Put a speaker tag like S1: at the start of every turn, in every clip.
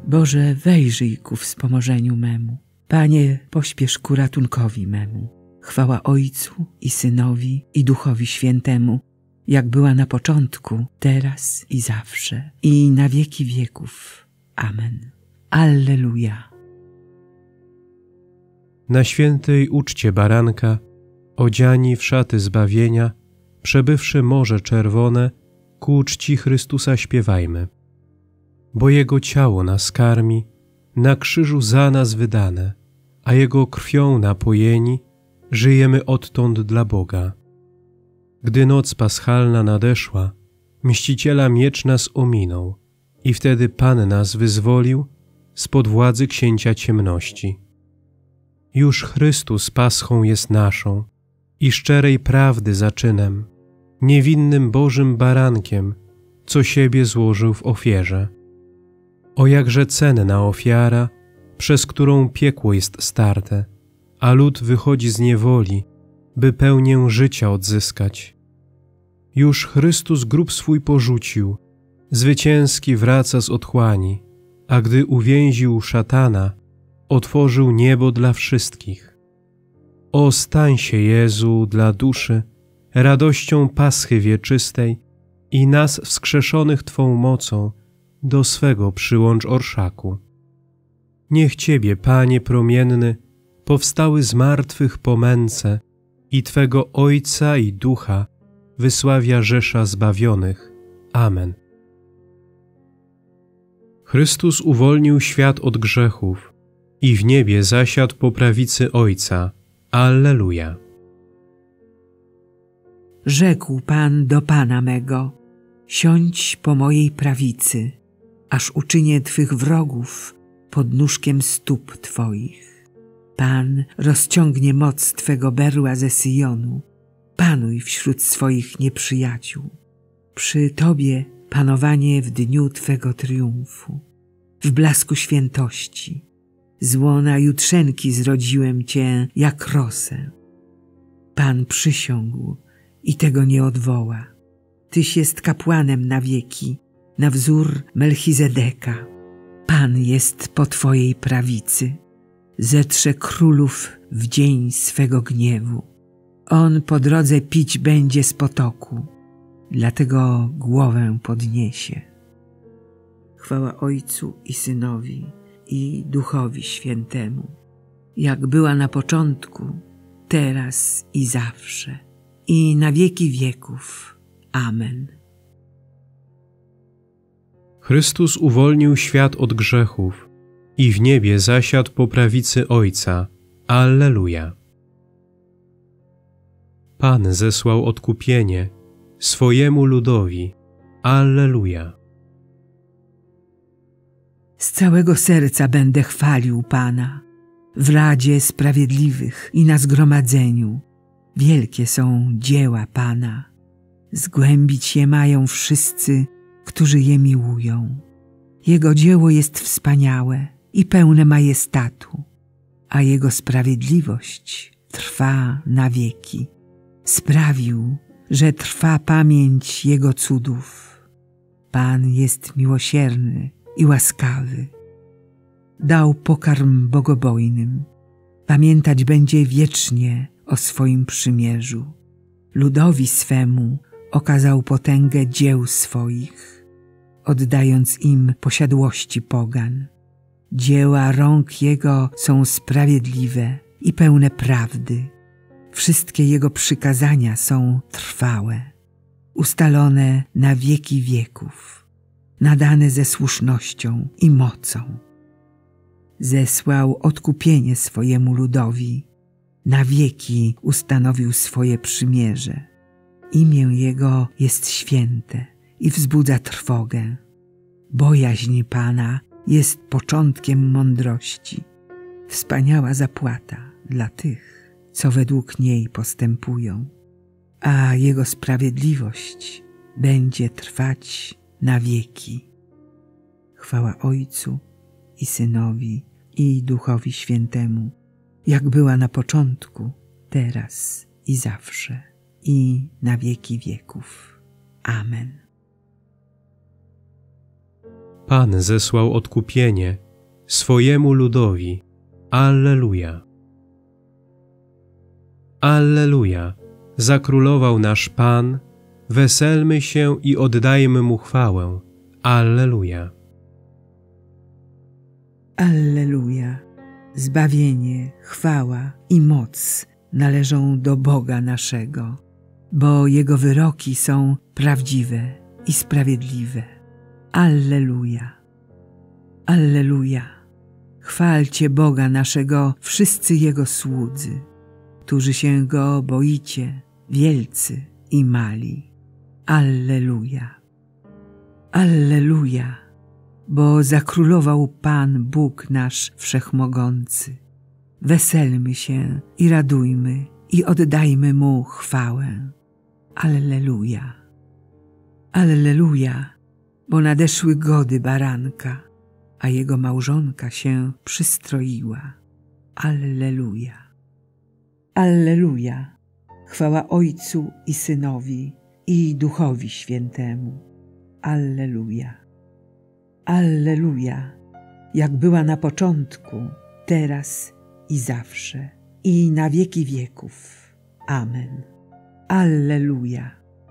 S1: Boże, wejrzyj ku wspomożeniu memu. Panie, pośpiesz ku ratunkowi memu. Chwała Ojcu i Synowi, i Duchowi Świętemu, jak była na początku, teraz i zawsze, i na wieki wieków. Amen. Alleluja.
S2: Na świętej uczcie baranka, odziani w szaty zbawienia, przebywszy Morze Czerwone, ku czci Chrystusa śpiewajmy. Bo Jego ciało nas karmi, na krzyżu za nas wydane, a Jego krwią napojeni, żyjemy odtąd dla Boga. Gdy noc paschalna nadeszła, Mściciela miecz nas ominął i wtedy Pan nas wyzwolił spod władzy księcia ciemności. Już Chrystus paschą jest naszą i szczerej prawdy zaczynem, niewinnym Bożym barankiem, co siebie złożył w ofierze. O jakże cenna ofiara, przez którą piekło jest starte, a lud wychodzi z niewoli, by pełnię życia odzyskać. Już Chrystus grób swój porzucił, zwycięski wraca z otchłani, a gdy uwięził szatana, otworzył niebo dla wszystkich. O, stań się, Jezu, dla duszy, radością Paschy wieczystej i nas wskrzeszonych Twą mocą do swego przyłącz orszaku. Niech Ciebie, Panie promienny, powstały z martwych po męce i Twego Ojca i Ducha wysławia rzesza zbawionych. Amen. Chrystus uwolnił świat od grzechów i w niebie zasiadł po prawicy Ojca. Alleluja.
S1: Rzekł Pan do Pana mego: siądź po mojej prawicy, aż uczynię Twych wrogów podnóżkiem stóp Twoich. Pan rozciągnie moc Twego berła ze Syjonu. Panuj wśród swoich nieprzyjaciół. Przy Tobie panowanie w dniu Twego triumfu. W blasku świętości, z łona jutrzenki zrodziłem Cię jak rosę. Pan przysiągł i tego nie odwoła. Tyś jest kapłanem na wieki, na wzór Melchizedeka. Pan jest po Twojej prawicy. Zetrze królów w dzień swego gniewu. On po drodze pić będzie z potoku, dlatego głowę podniesie. Chwała Ojcu i Synowi, i Duchowi Świętemu, jak była na początku, teraz i zawsze, i na wieki wieków. Amen.
S2: Chrystus uwolnił świat od grzechów i w niebie zasiadł po prawicy Ojca. Alleluja. Pan zesłał odkupienie swojemu ludowi. Alleluja.
S1: Z całego serca będę chwalił Pana, w Radzie Sprawiedliwych i na zgromadzeniu. Wielkie są dzieła Pana, zgłębić je mają wszyscy, którzy je miłują. Jego dzieło jest wspaniałe i pełne majestatu, a Jego sprawiedliwość trwa na wieki. Sprawił, że trwa pamięć Jego cudów. Pan jest miłosierny i łaskawy. Dał pokarm bogobojnym. Pamiętać będzie wiecznie o swoim przymierzu. Ludowi swemu okazał potęgę dzieł swoich, oddając im posiadłości pogan. Dzieła rąk Jego są sprawiedliwe i pełne prawdy. Wszystkie Jego przykazania są trwałe, ustalone na wieki wieków, nadane ze słusznością i mocą. Zesłał odkupienie swojemu ludowi, na wieki ustanowił swoje przymierze. Imię Jego jest święte i wzbudza trwogę. Bojaźń Pana jest początkiem mądrości. Wspaniała zapłata dla tych, co według niej postępują, a Jego sprawiedliwość będzie trwać na wieki. Chwała Ojcu i Synowi, i Duchowi Świętemu, jak była na początku, teraz i zawsze, i na wieki wieków. Amen.
S2: Pan zesłał odkupienie swojemu ludowi. Alleluja. Alleluja. Zakrólował nasz Pan, weselmy się i oddajmy Mu chwałę. Alleluja.
S1: Alleluja. Zbawienie, chwała i moc należą do Boga naszego, bo Jego wyroki są prawdziwe i sprawiedliwe. Alleluja. Alleluja. Chwalcie Boga naszego wszyscy Jego słudzy, którzy się Go boicie, wielcy i mali. Alleluja. Alleluja, bo zakrólował Pan Bóg nasz Wszechmogący. Weselmy się i radujmy i oddajmy Mu chwałę. Alleluja. Alleluja, bo nadeszły gody baranka, a jego małżonka się przystroiła. Alleluja. Alleluja. Chwała Ojcu i Synowi i Duchowi Świętemu. Alleluja. Alleluja, jak była na początku, teraz i zawsze, i na wieki wieków. Amen. Alleluja.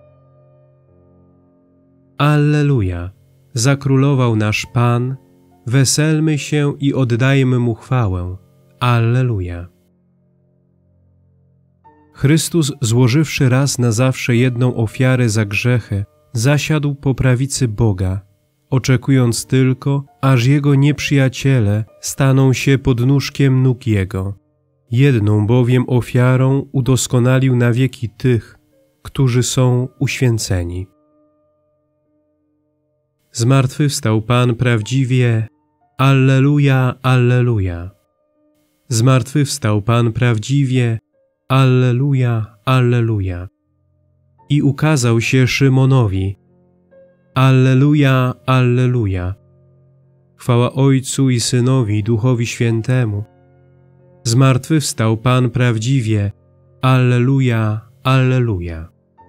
S2: Alleluja. Zakrólował nasz Pan, weselmy się i oddajmy Mu chwałę. Alleluja. Chrystus, złożywszy raz na zawsze jedną ofiarę za grzechy, zasiadł po prawicy Boga, oczekując tylko, aż Jego nieprzyjaciele staną się podnóżkiem nóg Jego. Jedną bowiem ofiarą udoskonalił na wieki tych, którzy są uświęceni. Zmartwychwstał Pan prawdziwie. Alleluja, alleluja. Zmartwychwstał Pan prawdziwie. Alleluja, alleluja. I ukazał się Szymonowi. Alleluja, alleluja. Chwała Ojcu i Synowi i Duchowi Świętemu. Zmartwychwstał Pan prawdziwie. Alleluja, alleluja.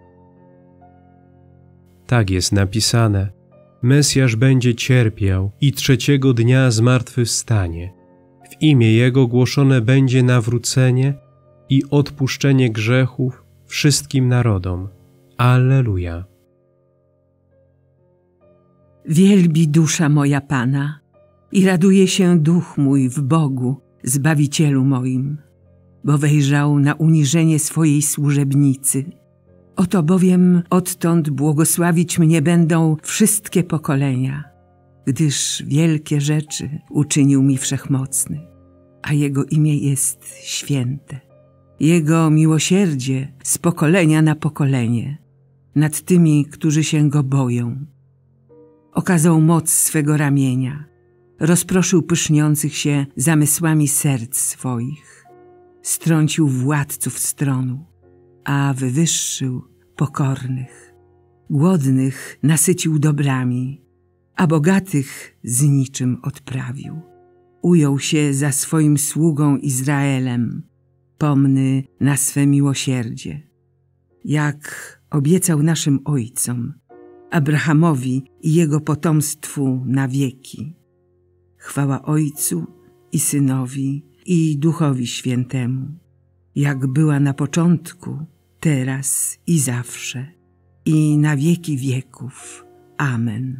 S2: Tak jest napisane. Mesjasz będzie cierpiał i trzeciego dnia zmartwychwstanie. W imię Jego głoszone będzie nawrócenie i odpuszczenie grzechów wszystkim narodom. Alleluja.
S1: Wielbi dusza moja Pana i raduje się duch mój w Bogu, Zbawicielu moim, bo wejrzał na uniżenie swojej służebnicy. Oto bowiem odtąd błogosławić mnie będą wszystkie pokolenia, gdyż wielkie rzeczy uczynił mi Wszechmocny, a Jego imię jest święte. Jego miłosierdzie z pokolenia na pokolenie nad tymi, którzy się Go boją. Okazał moc swego ramienia, rozproszył pyszniących się zamysłami serc swoich, strącił władców stronu, a wywyższył pokornych. Głodnych nasycił dobrami, a bogatych z niczym odprawił. Ujął się za swoim sługą Izraelem, pomny na swe miłosierdzie, jak obiecał naszym ojcom, Abrahamowi i jego potomstwu na wieki. Chwała Ojcu i Synowi i Duchowi Świętemu, jak była na początku, teraz i zawsze, i na wieki wieków. Amen.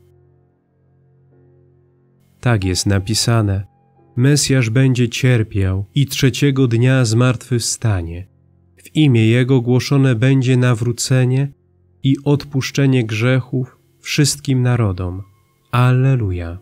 S2: Tak jest napisane. Mesjasz będzie cierpiał i trzeciego dnia zmartwychwstanie. W imię Jego głoszone będzie nawrócenie i odpuszczenie grzechów wszystkim narodom. Alleluja.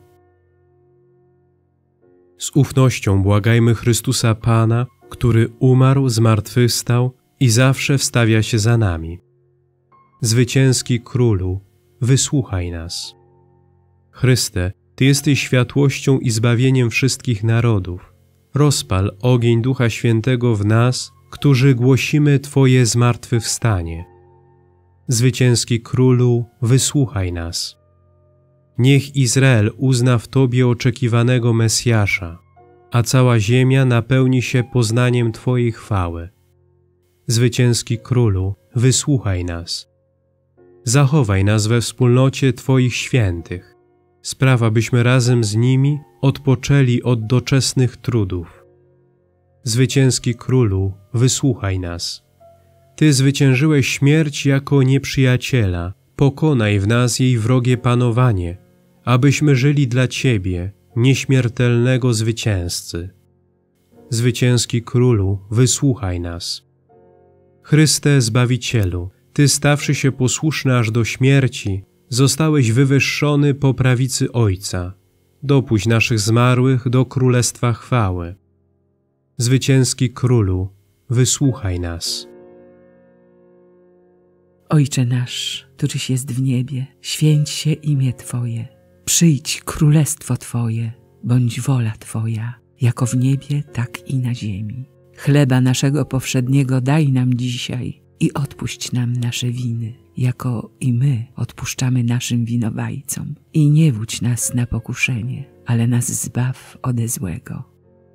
S2: Z ufnością błagajmy Chrystusa Pana, który umarł, zmartwychwstał i zawsze wstawia się za nami. Zwycięski Królu, wysłuchaj nas. Chryste, Ty jesteś światłością i zbawieniem wszystkich narodów. Rozpal ogień Ducha Świętego w nas, którzy głosimy Twoje zmartwychwstanie. Zwycięski Królu, wysłuchaj nas. Niech Izrael uzna w Tobie oczekiwanego Mesjasza, a cała ziemia napełni się poznaniem Twojej chwały. Zwycięski Królu, wysłuchaj nas. Zachowaj nas we wspólnocie Twoich świętych. Spraw, abyśmy razem z nimi odpoczęli od doczesnych trudów. Zwycięski Królu, wysłuchaj nas. Ty zwyciężyłeś śmierć jako nieprzyjaciela. Pokonaj w nas jej wrogie panowanie, abyśmy żyli dla Ciebie, nieśmiertelnego zwycięzcy. Zwycięski Królu, wysłuchaj nas. Chryste Zbawicielu, Ty, stawszy się posłuszny aż do śmierci, zostałeś wywyższony po prawicy Ojca. Dopuść naszych zmarłych do Królestwa chwały. Zwycięski Królu, wysłuchaj nas.
S1: Ojcze nasz, któryś jest w niebie, święć się imię Twoje. Przyjdź królestwo Twoje, bądź wola Twoja, jako w niebie, tak i na ziemi. Chleba naszego powszedniego daj nam dzisiaj i odpuść nam nasze winy, jako i my odpuszczamy naszym winowajcom. I nie wódź nas na pokuszenie, ale nas zbaw ode złego.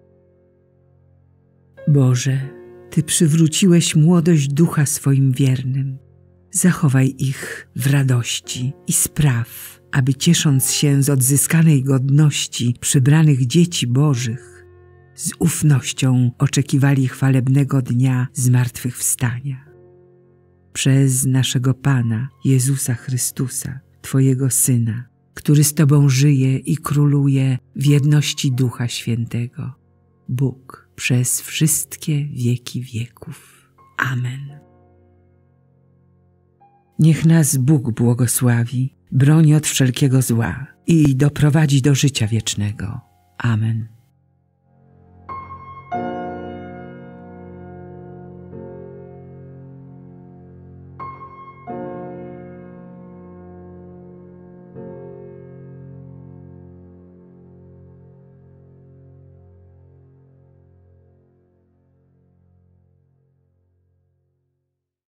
S1: Boże, Ty przywróciłeś młodość ducha swoim wiernym. Zachowaj ich w radości i spraw, aby ciesząc się z odzyskanej godności przybranych dzieci Bożych, z ufnością oczekiwali chwalebnego dnia zmartwychwstania. Przez naszego Pana Jezusa Chrystusa, Twojego Syna, który z Tobą żyje i króluje w jedności Ducha Świętego, Bóg przez wszystkie wieki wieków. Amen. Niech nas Bóg błogosławi, broni od wszelkiego zła i doprowadzi do życia wiecznego. Amen.